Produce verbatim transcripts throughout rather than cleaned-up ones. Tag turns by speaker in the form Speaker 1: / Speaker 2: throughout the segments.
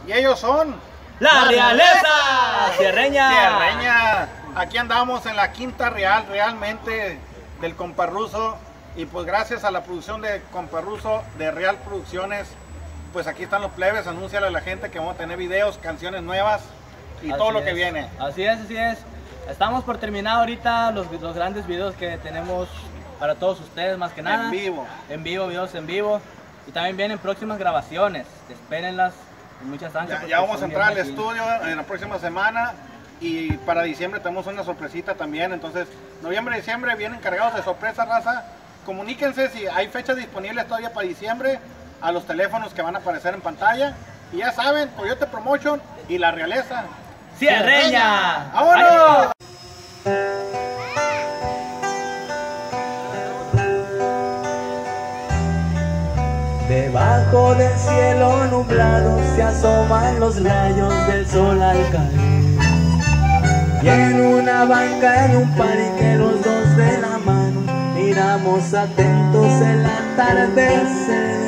Speaker 1: Y ellos son
Speaker 2: La Realeza Sierreña.
Speaker 1: Sierreña. Aquí andamos en la Quinta Real, realmente, del Compa Ruso. Y pues gracias a la producción de Compa Ruso, de Real Producciones, pues aquí están los plebes. Anúnciale a la gente que vamos a tener videos, canciones nuevas y
Speaker 2: Así
Speaker 1: todo lo
Speaker 2: es.
Speaker 1: que viene.
Speaker 2: Así es, así es. Estamos por terminar ahorita los, los grandes videos que tenemos para todos ustedes, más que nada.
Speaker 1: En vivo.
Speaker 2: En vivo, videos en vivo. Y también vienen próximas grabaciones. Espérenlas con muchas ansias.
Speaker 1: Ya, ya vamos a entrar al estudio en la próxima semana. Y para diciembre tenemos una sorpresita también. Entonces, noviembre y diciembre vienen cargados de sorpresa, raza. Comuníquense si hay fechas disponibles todavía para diciembre a los teléfonos que van a aparecer en pantalla. Y ya saben, Coyote Promotion y La Realeza
Speaker 2: Sierreña.
Speaker 1: ¡Vámonos!
Speaker 3: Debajo del cielo nublado se asoman los rayos del sol al caer. Y en una banca, en un parque, los dos de la mano, miramos atentos el atardecer.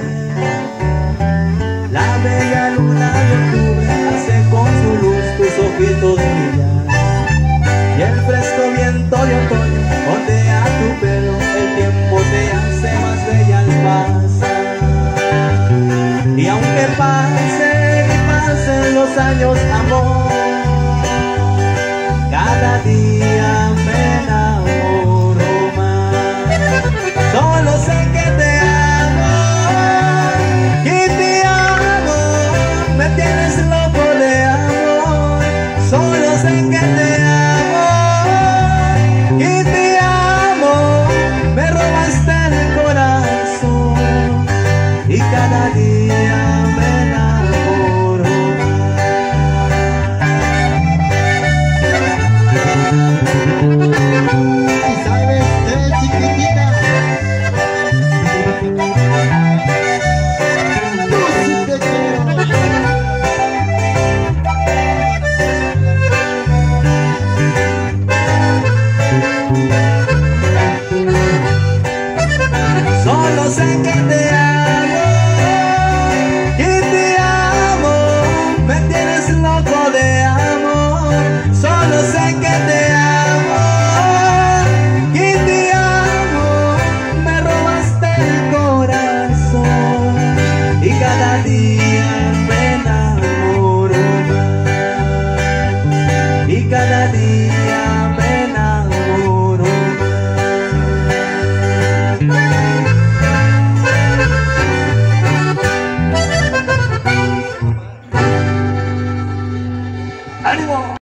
Speaker 3: La bella luna de octubre hace con su luz tus ojitos brillar. Y el fresco viento de otoño ondea tu pelo, el tiempo te hace más bella al pasar. Y aunque pasen y pasen los años, amor, cada día me enamoro más. Solo sé que te amo y te amo, me tienes loco de amor. Solo sé que te amo y te amo, me robaste el corazón y cada día me enamoro más.
Speaker 4: Y sabes, eh, chiquitita, yo sí te quiero.
Speaker 3: Solo sé que te amo y te amo, me tienes loco de amor. Solo sé que te amo y te amo, me robaste el corazón y cada día me enamoro más. Y cada día me enamoro más. ¡Ánimo!